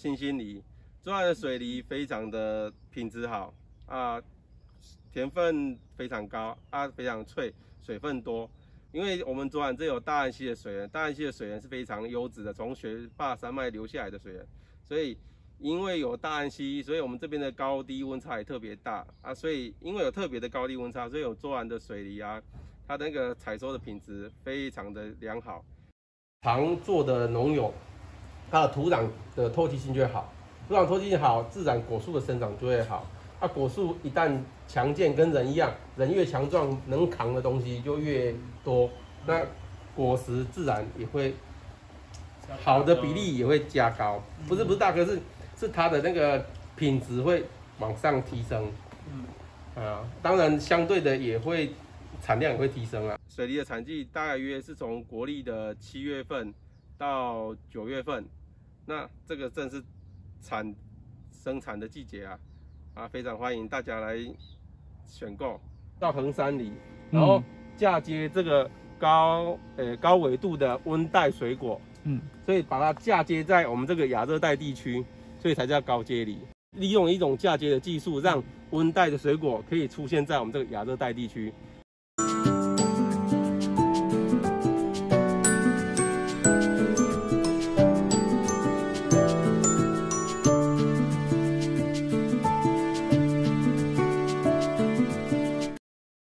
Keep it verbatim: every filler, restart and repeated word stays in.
新兴梨，左岸的水梨非常的品质好啊，甜分非常高啊，非常脆，水分多。因为我们左岸这有大安溪的水源，大安溪的水源是非常优质的，从雪霸山脉流下来的水源，所以因为有大安溪，所以我们这边的高低温差也特别大啊，所以因为有特别的高低温差，所以有左岸的水梨啊，它的那个采收的品质非常的良好。常做的农友，它的土壤的透气性就会好，土壤透气性好，自然果树的生长就会好。啊，果树一旦强健，跟人一样，人越强壮，能扛的东西就越多，那果实自然也会好的比例也会加高，不是不是大哥，是是它的那个品质会往上提升。嗯，啊，当然相对的也会产量也会提升啊。水梨的产季大概约是从国历的七月份到九月份，那这个正是产生产的季节啊，啊，非常欢迎大家来选购。到衡山梨，然后嫁接这个高呃高纬度的温带水果，嗯，所以把它嫁接在我们这个亚热带地区，所以才叫高阶梨。利用一种嫁接的技术，让温带的水果可以出现在我们这个亚热带地区。